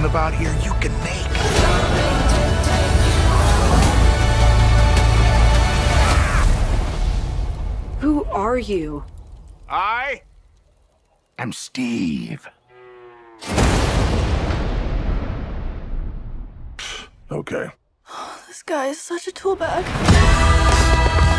about here, you can make. Who are you? I am Steve. Okay. This guy is such a tool bag.